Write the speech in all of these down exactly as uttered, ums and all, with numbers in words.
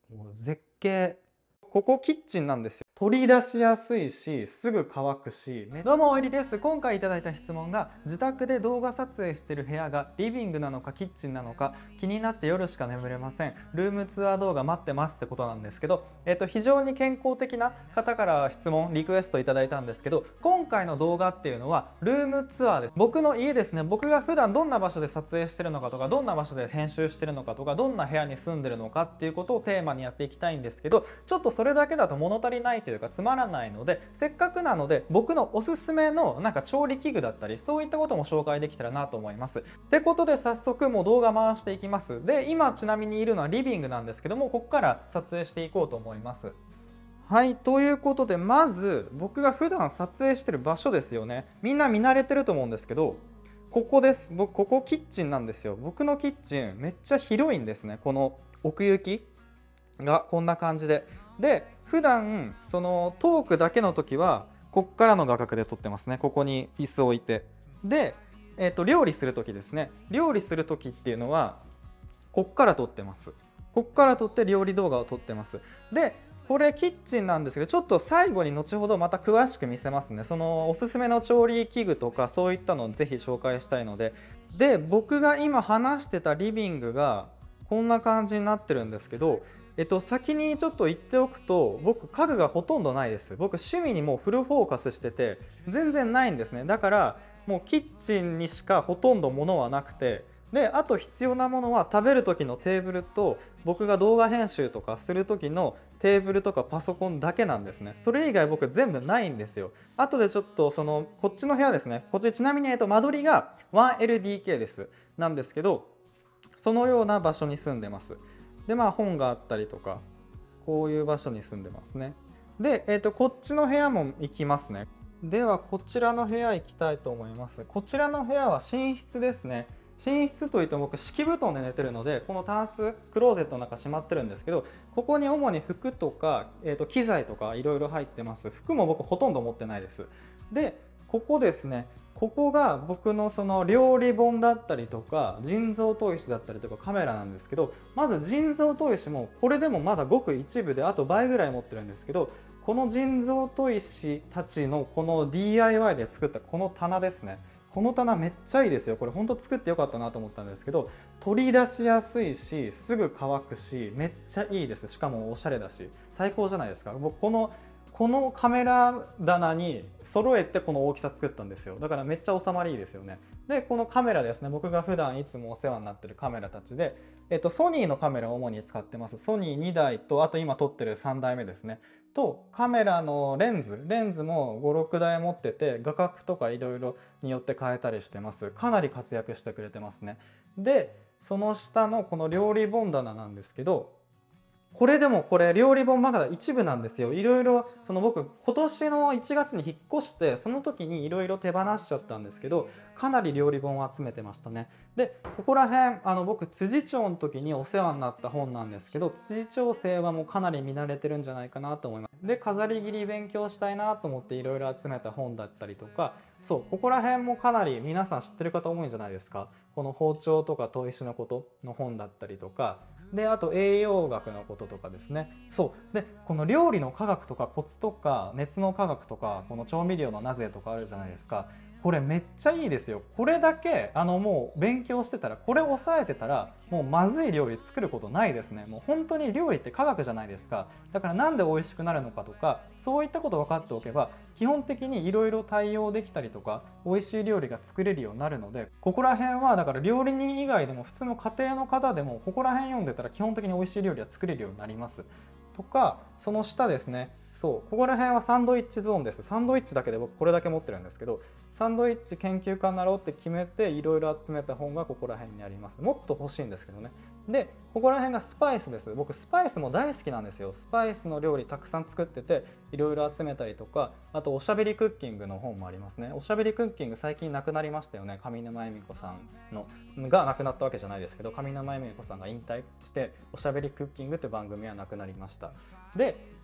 もう絶景。ここキッチンなんですよ。取り出しやすいし、すぐ乾くし。どうも、おいりです。今回いただいた質問が、自宅で動画撮影してる部屋がリビングなのかキッチンなのか気になって夜しか眠れません。ルームツアー動画待ってますってことなんですけど、えっと、非常に健康的な方から質問、リクエストいただいたんですけど、今回の動画っていうのはルームツアーです。僕の家ですね。僕が普段どんな場所で撮影してるのかとか、どんな場所で編集してるのかとか、どんな部屋に住んでるのかっていうことをテーマにやっていきたいんですけど、ちょっとそれだけだと物足りないというかつまらないので、せっかくなので僕のおすすめのなんか調理器具だったりそういったことも紹介できたらなと思います。ってことで早速もう動画回していきます。で、今ちなみにいるのはリビングなんですけども、ここから撮影していこうと思います。はい、ということでまず僕が普段撮影してる場所ですよね。みんな見慣れてると思うんですけど、ここです。僕ここキッチンなんですよ。僕のキッチンめっちゃ広いんですね。この奥行きがこんな感じで。で、普段そのトークだけの時はこっからの画角で撮ってますね。ここに椅子を置いて。で、えーと、料理する時ですね。料理する時っていうのはこっから撮ってます。こっから撮って料理動画を撮ってます。で、これキッチンなんですけど、ちょっと最後に後ほどまた詳しく見せますね。そのおすすめの調理器具とかそういったのをぜひ紹介したいので。で、僕が今話してたリビングがこんな感じになってるんですけど、えっと、先にちょっと言っておくと、僕家具がほとんどないです。僕趣味にもうフルフォーカスしてて全然ないんですね。だからもうキッチンにしかほとんど物はなくて、であと必要なものは食べる時のテーブルと僕が動画編集とかする時のテーブルとかパソコンだけなんですね。それ以外僕全部ないんですよ。後でちょっとそのこっちの部屋ですね。こっちちなみに、えっと、間取りが ワンエルディーケー ですなんですけど、そのような場所に住んでます。でまあ本があったりとかこういう場所に住んでますね。で、えーと、こっちの部屋も行きますね。ではこちらの部屋行きたいと思います。こちらの部屋は寝室ですね。寝室といっても僕敷布団で寝てるので、このタンスクローゼットの中閉まってるんですけど、ここに主に服とか、えーと機材とかいろいろ入ってます。服も僕ほとんど持ってないです。でここですね、ここが僕のその料理本だったりとか人造砥石だったりとかカメラなんですけど、まず人造砥石もこれでもまだごく一部であと倍ぐらい持ってるんですけど、この人造砥石たちのこの ディーアイワイ で作ったこの棚ですね。この棚めっちゃいいですよ。これほんと作ってよかったなと思ったんですけど、取り出しやすいしすぐ乾くしめっちゃいいです。しかもおしゃれだし最高じゃないですか。僕このこのカメラ棚に揃えてこの大きさ作ったんですよ。だからめっちゃ収まりいいですよね。でこのカメラですね、僕が普段いつもお世話になってるカメラたちで、えっと、ソニーのカメラを主に使ってます。ソニーにだいと、あと今撮ってるさんだいめですねと、カメラのレンズレンズもごろくだい持ってて、画角とかいろいろによって変えたりしてます。かなり活躍してくれてますね。でその下のこの料理本棚なんですけど、これでもこれ料理本まだ一部なんですよ。いろいろその僕今年のいちがつに引っ越して、その時にいろいろ手放しちゃったんですけど、かなり料理本を集めてましたね。でここら辺あの僕辻町の時にお世話になった本なんですけど、辻町生はもうかなり見慣れてるんじゃないかなと思います。で飾り切り勉強したいなと思っていろいろ集めた本だったりとか、そうここら辺もかなり皆さん知ってる方多いんじゃないですか。この包丁とか砥石のことの本だったりとか、であと栄養学のこととかですね。そうでこの料理の科学とかコツとか熱の科学とかこの調味料のなぜとかあるじゃないですか。これめっちゃいいですよ。これだけあのもう勉強してたら、これ押さえてたらもうまずい料理作ることないですね。もう本当に料理って科学じゃないですか。だからなんで美味しくなるのかとかそういったこと分かっておけば、基本的にいろいろ対応できたりとか美味しい料理が作れるようになるので、ここら辺はだから料理人以外でも普通の家庭の方でもここら辺読んでたら基本的に美味しい料理は作れるようになります。とかその下ですね、そうここら辺はサンドイッチゾーンです。サンドイッチだけで僕これだけ持ってるんですけど、サンドイッチ研究家になろうって決めていろいろ集めた本がここら辺にあります。もっと欲しいんですけどね。でここら辺がスパイスです。僕スパイスも大好きなんですよ。スパイスの料理たくさん作ってていろいろ集めたりとか、あとおしゃべりクッキングの本もありますね。おしゃべりクッキング最近なくなりましたよね。上沼恵美子さんのがなくなったわけじゃないですけど、上沼恵美子さんが引退しておしゃべりクッキングって番組はなくなりました。で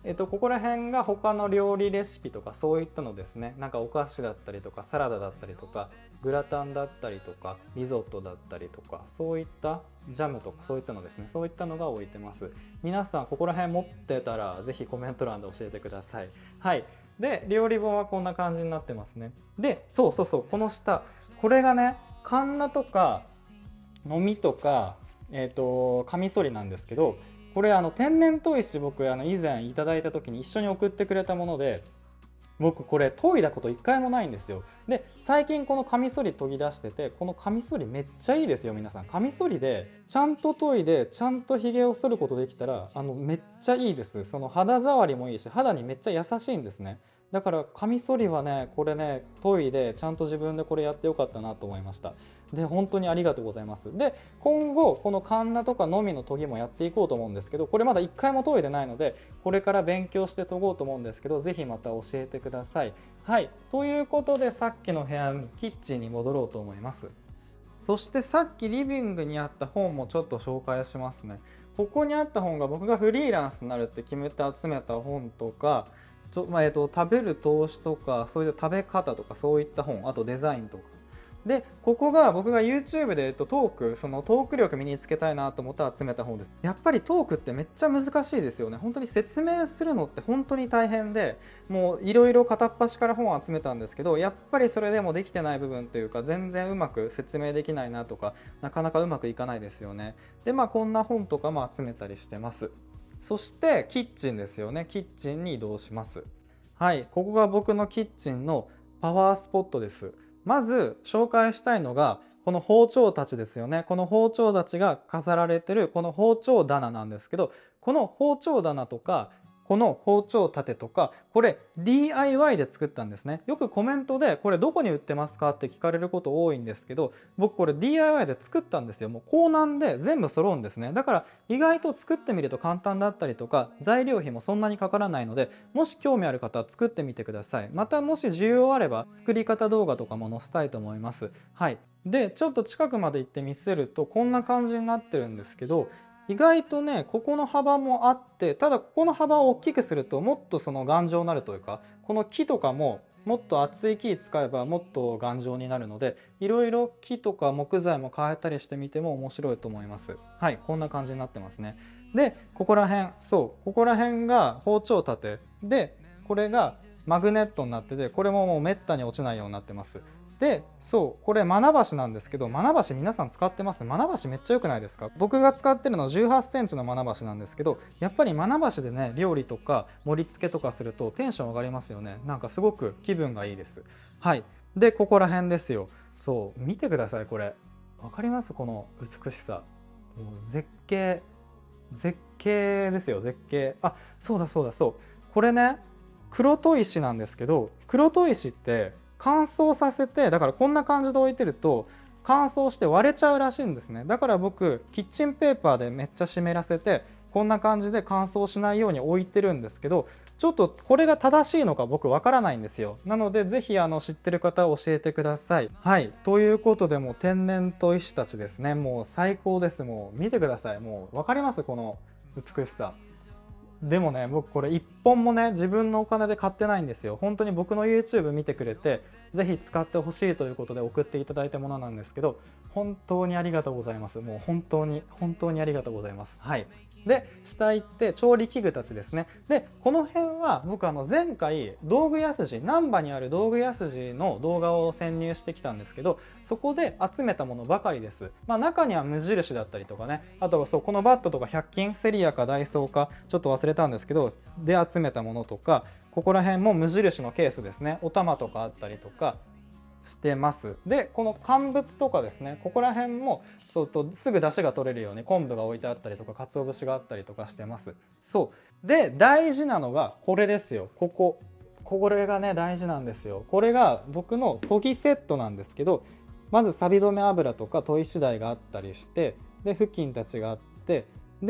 えっと、ここら辺が他の料理レシピとかそういったのですね。なんかお菓子だったりとかサラダだったりとかグラタンだったりとかリゾットだったりとかそういったジャムとかそういったのですね。そういったのが置いてます。皆さんここら辺持ってたら是非コメント欄で教えてください。はい。で料理本はこんな感じになってますね。でそうそうそう、この下これがねカンナとかのみとかえっとカミソリなんですけど、これあの天然砥石僕あの以前いただいた時に一緒に送ってくれたもので、僕これ研いだこと一回もないんですよ。で最近このカミソリ研ぎ出してて、このカミソリめっちゃいいですよ皆さん。カミソリでちゃんと研いでちゃんとひげを剃ることできたらあのめっちゃいいです。その肌触りもいいし肌にめっちゃ優しいんですね。だからカミソリはねこれね研いでちゃんと自分でこれやってよかったなと思いました。で本当にありがとうございます。で今後このカンナとかのみの研ぎもやっていこうと思うんですけど、これまだいっかいも研いでないのでこれから勉強して研ごうと思うんですけど、是非また教えてください。はい、ということでさっきの部屋にキッチンに戻ろうと思います。そしてさっきリビングにあった本もちょっと紹介しますね。ここにあった本が僕がフリーランスになるって決めて集めた本とかちょ、まあえっと、食べる投資とかそういう食べ方とかそういった本、あとデザインとかで、ここが僕が YouTube で、えっと、トークそのトーク力身につけたいなと思って集めた本です。やっぱりトークってめっちゃ難しいですよね。本当に説明するのって本当に大変で、もういろいろ片っ端から本を集めたんですけど、やっぱりそれでもできてない部分というか全然うまく説明できないなとかなかなかうまくいかないですよね。でまあこんな本とかも集めたりしてます。そしてキッチンですよね。キッチンに移動します。はい、ここが僕のキッチンのパワースポットです。まず紹介したいのがこの包丁たちですよね。この包丁たちが飾られてるこの包丁棚なんですけど、この包丁棚とかこの包丁立てとかこれ ディーアイワイ で作ったんですね。よくコメントでこれどこに売ってますかって聞かれること多いんですけど、僕これ ディーアイワイ で作ったんですよ。もうコーナーで全部揃うんですね。だから意外と作ってみると簡単だったりとか材料費もそんなにかからないので、もし興味ある方は作ってみてください。またもし需要あれば作り方動画とかも載せたいと思います。はい。でちょっと近くまで行って見せるとこんな感じになってるんですけど、意外とねここの幅もあって、ただここの幅を大きくするともっとその頑丈になるというか、この木とかももっと厚い木使えばもっと頑丈になるので、いろいろ木とか木材も変えたりしてみても面白いと思います。はい、こんな感じになってますね。でここら辺、そうここら辺が包丁立てで、これがマグネットになってて、これももうめったに落ちないようになってます。でそうこれマナ箸なんですけど、マナ箸皆さん使ってます？マナ箸めっちゃ良くないですか？僕が使ってるのじゅうはちセンチのマナ箸なんですけど、やっぱりマナ箸でね料理とか盛り付けとかするとテンション上がりますよね。なんかすごく気分がいいです。はい。でここら辺ですよ。そう見てください、これわかります？この美しさ、もう絶景絶景ですよ、絶景。あ、そうだそうだそう、これね黒砥石なんですけど、黒砥石って乾燥させて、だからこんな感じで置いてると乾燥して割れちゃうらしいんですね。だから僕キッチンペーパーでめっちゃ湿らせてこんな感じで乾燥しないように置いてるんですけど、ちょっとこれが正しいのか僕わからないんですよ。なのでぜひあの知ってる方教えてください。はい、ということでもう天然砥石たちですね。もう最高です。もう見てください。もう分かります？この美しさ。でもね僕これいっぽんもね自分のお金で買ってないんですよ。本当に僕の YouTube 見てくれて是非使ってほしいということで送っていただいたものなんですけど、本当にありがとうございます。もう本当に本当にありがとうございます。はい。で下行って調理器具たちですね。でこの辺は僕あの前回道具屋筋、難波にある道具屋筋の動画を潜入してきたんですけど、そこで集めたものばかりです。まあ中には無印だったりとかね、あとはそうこのバットとかひゃく均セリアかダイソーかちょっと忘れたんですけどで集めたものとか、ここら辺も無印のケースですね、お玉とかあったりとかしてます。でこの乾物とかですね、ここら辺もそうとすぐ出汁が取れるように昆布が置いてあったりとか鰹節があったりとかしてます。そうで大事なのがこれですよ。こここれがね大事なんですよ。これが僕の研ぎセットなんですけど、まず錆止め油とか砥石台があったりして、で布巾たちがあって、で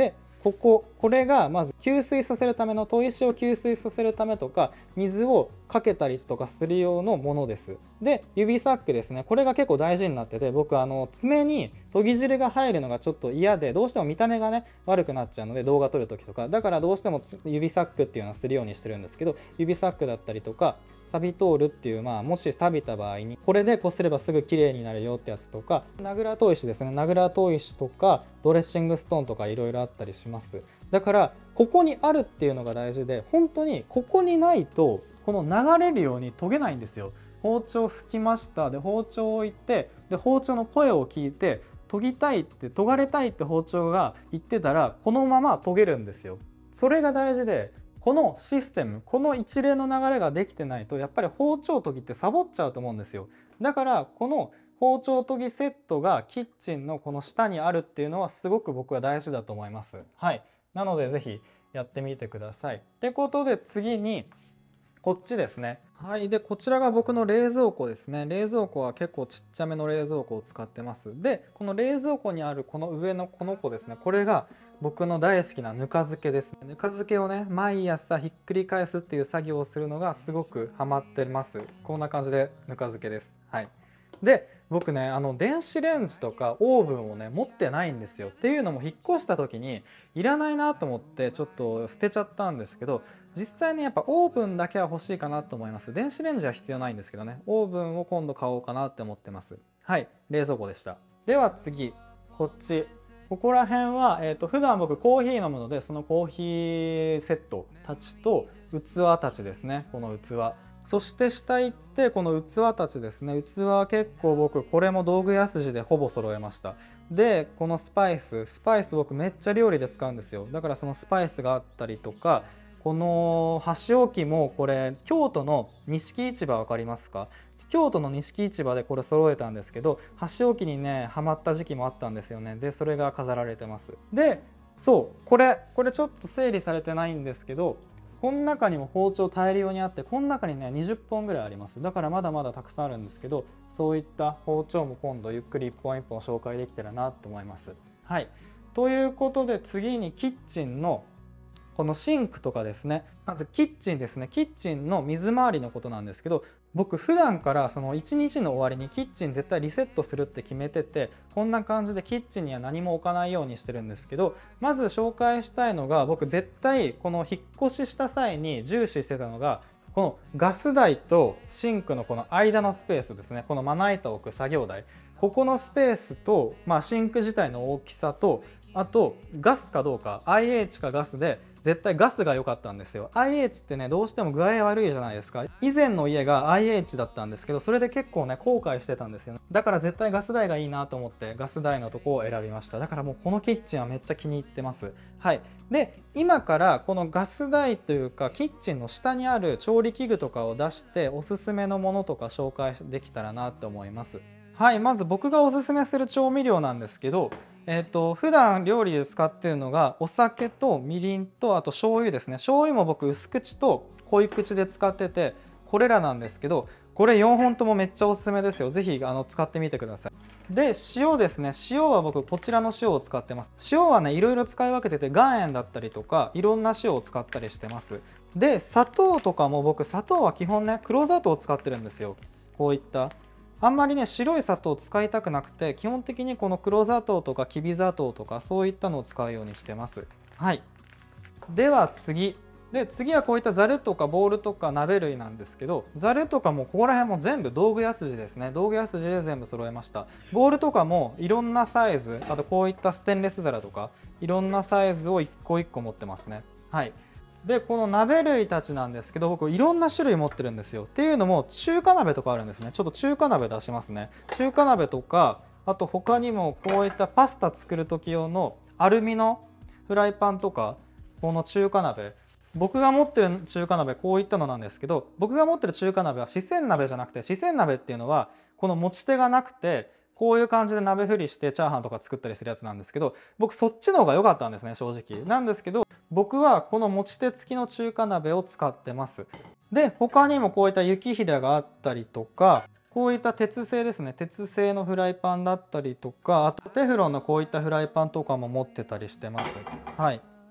こここれがまず吸水させるための砥石を吸水させるためとか水をかけたりとかする用のものです。で指サックですね、これが結構大事になってて、僕あの爪に研ぎ汁が入るのがちょっと嫌で、どうしても見た目がね悪くなっちゃうので、動画撮る時とかだからどうしても指サックっていうのはするようにしてるんですけど、指サックだったりとか錆び通るっていう、まあもし錆びた場合にこれでこすればすぐ綺麗になるよってやつとか、名倉砥石ですね、名倉砥石とかドレッシングストーンとかいろいろあったりします。だからここにあるっていうのが大事で、本当にここにないとこの流れるように研げないんですよ。包丁吹きました、で包丁を置いて、で包丁の声を聞いて研ぎたいって研がれたいって包丁が言ってたらこのまま研げるんですよ。それが大事で、このシステム、この一連の流れができてないとやっぱり包丁研ぎってサボっちゃうと思うんですよ。だからこの包丁研ぎセットがキッチンのこの下にあるっていうのはすごく僕は大事だと思います。はい、なので是非やってみてください。ってことで次にこっちですね。はい、でこちらが僕の冷蔵庫ですね。冷蔵庫は結構ちっちゃめの冷蔵庫を使ってます。でこの冷蔵庫にあるこの上のこの子ですね、これが僕の大好きなぬか漬けです。ぬか漬けをね毎朝ひっくり返すっていう作業をするのがすごくハマってます。こんな感じでぬか漬けです。はい。で僕ねあの電子レンジとかオーブンをね持ってないんですよ。っていうのも引っ越した時にいらないなと思ってちょっと捨てちゃったんですけど、実際ねやっぱオーブンだけは欲しいかなと思います。電子レンジは必要ないんですけどね、オーブンを今度買おうかなって思ってます。はい、冷蔵庫でした。では次こっち、ここら辺は、えー、と普段僕コーヒー飲むので、そのコーヒーセットたちと器たちですね、この器。そして下行ってこの器たちですね。器は結構僕これも道具屋筋でほぼ揃えました。でこのスパイススパイス僕めっちゃ料理で使うんですよ。だからそのスパイスがあったりとか、この箸置きもこれ京都の錦市場分かりますか？京都の錦市場でこれ揃えたんですけど、箸置きにねハマった時期もあったんですよね。でそれが飾られてます。でそうこれこれちょっと整理されてないんですけど、この中にも包丁大量にあって、この中にねにじゅっぽんぐらいあります。だからまだまだたくさんあるんですけど、そういった包丁も今度ゆっくり一本一本紹介できたらなと思います。はい、ということで次にキッチンのこのシンクとかですね。まずキッチンですね。キッチンの水回りのことなんですけど、僕普段からそのいちにちの終わりにキッチン絶対リセットするって決めてて、こんな感じでキッチンには何も置かないようにしてるんですけど、まず紹介したいのが、僕絶対この引っ越しした際に重視してたのが、このガス台とシンクのこの間のスペースですね。このまな板を置く作業台、ここのスペースと、まあ、シンク自体の大きさと、あとガスかどうか アイエイチ かガスで、絶対ガスが良かったんですよ。 アイエイチ ってねどうしても具合悪いじゃないですか。以前の家が アイエイチ だったんですけど、それで結構ね後悔してたんですよね。だから絶対ガス台がいいなと思ってガス台のとこを選びました。だからもうこのキッチンはめっちゃ気に入ってます。はい。で今からこのガス台というかキッチンの下にある調理器具とかを出しておすすめのものとか紹介できたらなと思います。はい、まず僕がおすすめする調味料なんですけど、えーと普段料理で使っているのがお酒とみりんとあと醤油ですね。醤油も僕薄口と濃い口で使ってて、これらなんですけど、これよんほんともめっちゃおすすめですよ。是非あの使ってみてください。で塩ですね。塩は僕こちらの塩を使ってます。塩はねいろいろ使い分けてて、岩塩だったりとかいろんな塩を使ったりしてます。で砂糖とかも僕砂糖は基本ね黒砂糖を使ってるんですよ。こういったあんまりね白い砂糖を使いたくなくて、基本的にこの黒砂糖とかきび砂糖とかそういったのを使うようにしてます。はい。では次で次はこういったざるとかボウルとか鍋類なんですけど、ざるとかもここら辺も全部道具屋筋ですね。道具屋筋で全部揃えました。ボウルとかもいろんなサイズ、あとこういったステンレス皿とかいろんなサイズをいっこいっこ持ってますね。はい。でこの鍋類たちなんですけど、僕いろんな種類持ってるんですよ。っていうのも中華鍋とかあるんですね。ちょっと中華鍋出しますね。中華鍋とか、あと他にもこういったパスタ作る時用のアルミのフライパンとか、この中華鍋、僕が持ってる中華鍋こういったのなんですけど、僕が持ってる中華鍋は四川鍋じゃなくて、四川鍋っていうのはこの持ち手がなくてこういう感じで鍋振りしてチャーハンとか作ったりするやつなんですけど、僕そっちの方が良かったんですね正直。なんですけど僕はこの持ち手付きの中華鍋を使ってます。で他にもこういった雪平があったりとか、こういった鉄製ですね、鉄製のフライパンだったりとか、あとテフロンのこういったフライパンとかも持ってたりしてます。はい。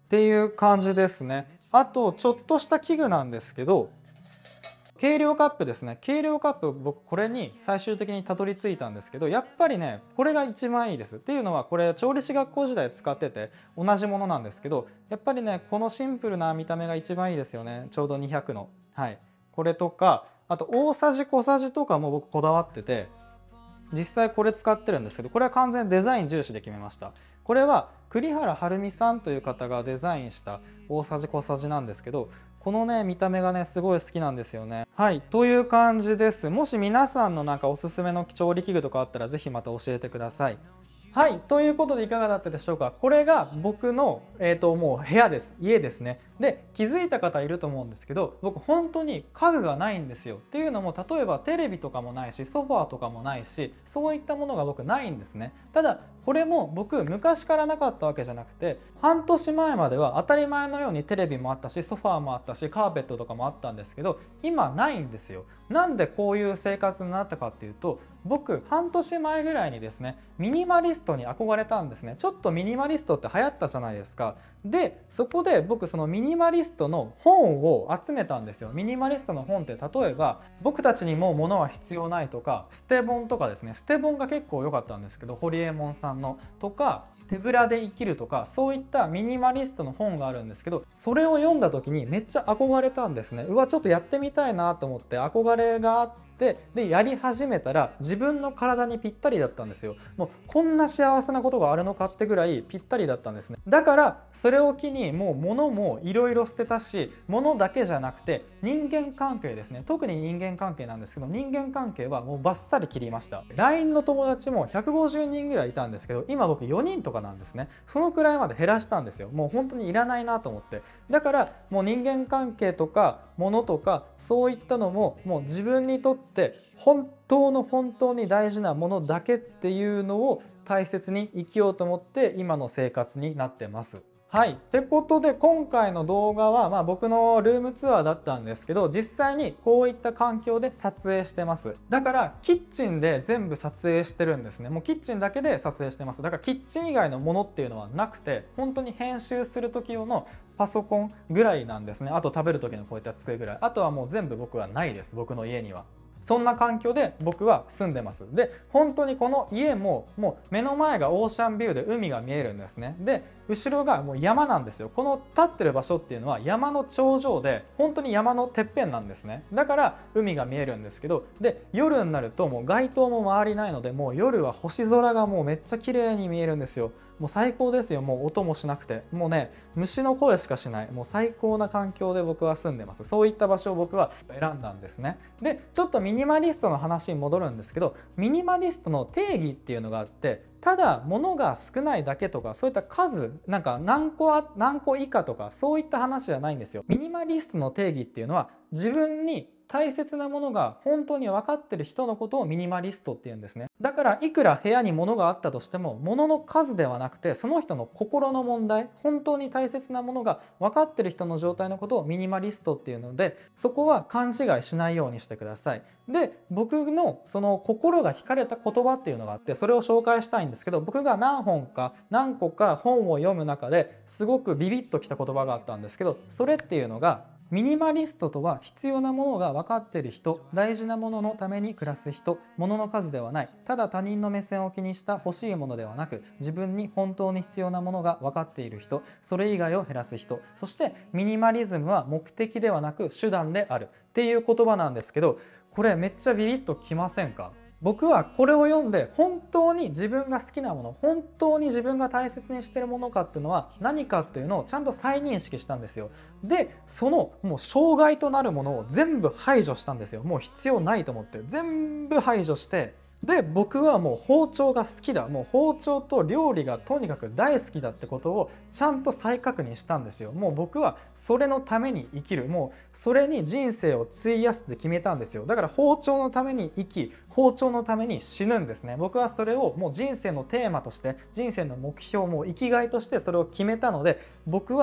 っていう感じですね。あとちょっとした器具なんですけど、計量カップですね。計量カップ、僕これに最終的にたどり着いたんですけど、やっぱりねこれが一番いいです。っていうのはこれ調理師学校時代使ってて同じものなんですけど、やっぱりねこのシンプルな見た目が一番いいですよね。ちょうどにひゃくの、はい、これとか、あと大さじ小さじとかも僕こだわってて、実際これ使ってるんですけど、これは完全にデザイン重視で決めました。これは栗原はるみさんという方がデザインした大さじ小さじなんですけど、このね見た目がねすごい好きなんですよね。はい、という感じです。もし皆さんのなんかおすすめの調理器具とかあったら是非また教えてください。はい、ということでいかがだったでしょうか。これが僕の、えーと、もう部屋です。家ですね。で、気づいた方いると思うんですけど、僕本当に家具がないんですよ。っていうのも、例えばテレビとかもないし、ソファーとかもないし、そういったものが僕ないんですね。ただ、これも僕昔からなかったわけじゃなくて、半年前までは当たり前のようにテレビもあったし、ソファーもあったし、カーペットとかもあったんですけど、今ないんですよ。なんでこういう生活になったかっていうと、僕半年前ぐらいにですねミニマリストに憧れたんですね。ちょっとミニマリストって流行ったじゃないですか。でそこで僕そのミニマリストの本を集めたんですよ。ミニマリストの本って例えば僕たちにもう物は必要ないとか、捨て本とかですね、捨て本が結構良かったんですけど、ホリエモンさんのとか手ぶらで生きるとか、そういったミニマリストの本があるんですけど、それを読んだ時にめっちゃ憧れたんですね。うわちょっとやってみたいなと思って憧れがあって、ででやり始めたら自分の体にぴったりだったんですよ。もうこんな幸せなことがあるのかってぐらいぴったりだったんですね。だからそれを機にもう物もいろいろ捨てたし、物だけじゃなくて人間関係ですね。特に人間関係なんですけど、人間関係はもうバッサリ切りました。 ライン の友達もひゃくごじゅうにんぐらいいたんですけど、今僕よにんとかなんですね。そのくらいまで減らしたんですよ。もう本当にいらないなと思って。だからもう人間関係とか物とかそういったのももう自分にとって本当の本当に大事なものだけっていうのを大切に生きようと思って今の生活になってます。はい、ってことで今回の動画は、まあ、僕のルームツアーだったんですけど、実際にこういった環境で撮影してます。だからキッチンで全部撮影してるんですね。もうキッチンだけで撮影してます。だからキッチン以外のものっていうのはなくて、本当に編集する時用のパソコンぐらいなんですね。あと食べる時のこういった机ぐらい。あとはもう全部僕はないです。僕の家には。そんな環境で僕は住んでます。で本当にこの家ももう目の前がオーシャンビューで海が見えるんですね。で後ろがもう山なんですよ。この立ってる場所っていうのは山の頂上で本当に山のてっぺんなんですね。だから海が見えるんですけど、で夜になるともう街灯も周りないので、もう夜は星空がもうめっちゃ綺麗に見えるんですよ。もう最高ですよ。もう音もしなくて、もうね虫の声しかしない、もう最高な環境で僕は住んでます。そういった場所を僕は選んだんですね。でちょっとミニマリストの話に戻るんですけど、ミニマリストの定義っていうのがあって、ただ物が少ないだけとか、そういった数なんか何個あ何個以下とかそういった話じゃないんですよ。ミニマリストの定義っていうのは自分に大切なものが本当に分かってる人のことをミニマリストっていうんですね。だからいくら部屋に物があったとしても、物の数ではなくてその人の心の問題、本当に大切なものが分かってる人の状態のことをミニマリストっていうので、そこは勘違いしないようにしてください。で僕のその心が惹かれた言葉っていうのがあって、それを紹介したいんですけど、僕が何本か何個か本を読む中ですごくビビッときた言葉があったんですけど、それっていうのがミニマリストとは必要なものが分かっている人、大事なもののために暮らす人、物の数ではない、ただ他人の目線を気にした欲しいものではなく、自分に本当に必要なものが分かっている人、それ以外を減らす人、そしてミニマリズムは目的ではなく手段であるっていう言葉なんですけど、これめっちゃビビッときませんか？僕はこれを読んで本当に自分が好きなもの、本当に自分が大切にしてるものかっていうのは何かっていうのをちゃんと再認識したんですよ。でそのもう障害となるものを全部排除したんですよ。もう必要ないと思って全部排除して、で僕はもう包丁が好きだ、もう包丁と料理がとにかく大好きだってことをちゃんと再確認したんですよ。もう僕はそれのために生きる、もうそれに人生を費やすって決めたんですよ。だから包丁のために生き、包丁のために死ぬんですね。僕はそれをもう人生のテーマとして、人生の目標も生きがいとしてそれを決めたので、僕は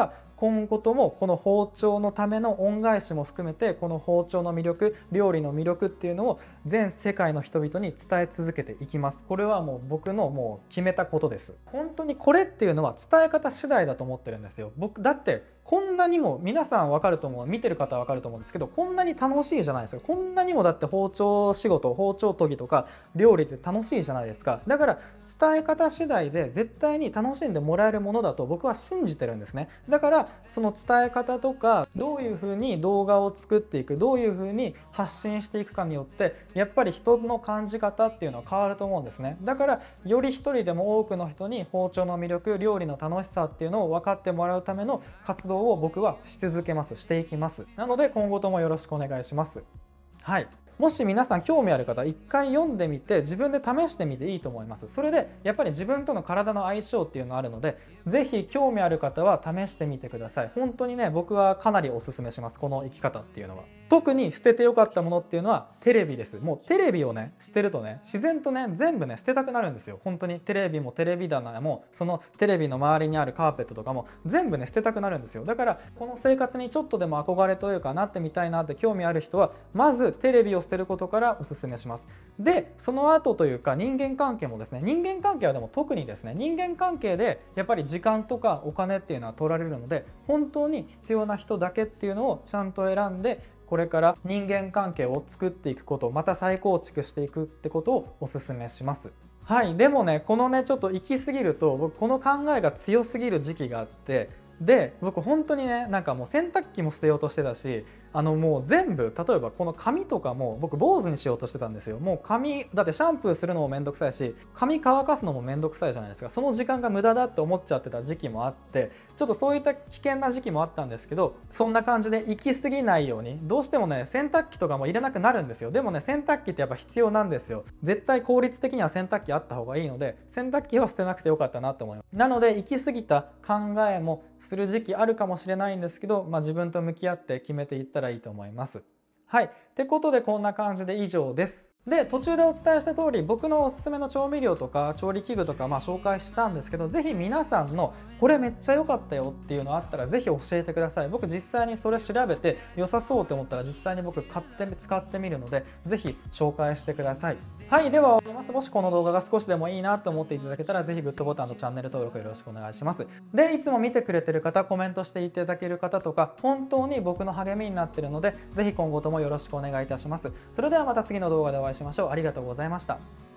今後ともこの包丁のための恩返しも含めてこの包丁の魅力、料理の魅力っていうのを全世界の人々に伝え続けていきます。これはもう僕のもう決めたことです。本当にこれっていうのは伝え方次第だと思ってるんですよ。僕だってこんなにも皆さん分かると思う、見てる方は分かると思うんですけど、こんなに楽しいじゃないですか。こんなにもだって包丁仕事、包丁研ぎとか料理って楽しいじゃないですか。だから伝え方次第で絶対に楽しんでもらえるものだと僕は信じてるんですね。だからその伝え方とかどういうふうに動画を作っていく、どういうふうに発信していくかによってやっぱり人の感じ方っていうのは変わると思うんですね。だからより一人でも多くの人に包丁の魅力、料理の楽しさっていうのを分かってもらうための活動を僕はし続けます、していきます。なので今後ともよろしくお願いします。はい。もし皆さん興味ある方、一回読んでみて自分で試してみていいと思います。それでやっぱり自分との体の相性っていうのがあるので、ぜひ興味ある方は試してみてください。本当にね、僕はかなりおすすめします、この生き方っていうのは。特に捨ててよかったものっていうのはテレビです。もうテレビをね捨てるとね、自然とね全部ね捨てたくなるんですよ。本当にテレビもテレビ棚もそのテレビの周りにあるカーペットとかも全部ね捨てたくなるんですよ。だからこの生活にちょっとでも憧れというかなってみたいなって興味ある人はまずテレビを捨てることからおすすめします。でその後というか人間関係もですね、人間関係はでも特にですね、人間関係でやっぱり時間とかお金っていうのは取られるので、本当に必要な人だけっていうのをちゃんと選んで、これから人間関係を作っていくこと、また再構築していくってことをお勧めします。はい、でもね、このねちょっと行き過ぎると僕この考えが強すぎる時期があって、で僕本当にねなんかもう洗濯機も捨てようとしてたし、あのもう全部例えばこの髪とかも僕坊主にしようとしてたんですよ。もう髪だってシャンプーするのもめんどくさいし、髪乾かすのもめんどくさいじゃないですか。その時間が無駄だって思っちゃってた時期もあって、ちょっとそういった危険な時期もあったんですけど、そんな感じで行き過ぎないように、どうしてもね洗濯機とかも入れなくなるんですよ。でもね洗濯機ってやっぱ必要なんですよ。絶対効率的には洗濯機あった方がいいので、洗濯機は捨てなくてよかったなと思います。なので行き過ぎた考えもする時期あるかもしれないんですけど、まあ、自分と向き合って決めていったらいいと思います。はい。ってことでこんな感じで以上です。で途中でお伝えした通り僕のおすすめの調味料とか調理器具とかまあ紹介したんですけど、ぜひ皆さんのこれめっちゃ良かったよっていうのあったらぜひ教えてください。僕実際にそれ調べて良さそうって思ったら実際に僕買って使ってみるので、ぜひ紹介してください。はい、では終わります。もしこの動画が少しでもいいなと思っていただけたらぜひグッドボタンとチャンネル登録よろしくお願いします。でいつも見てくれてる方、コメントしていただける方とか本当に僕の励みになってるので、ぜひ今後ともよろしくお願いいたします。それではまた次の動画でお会いしましょう。ありがとうございました。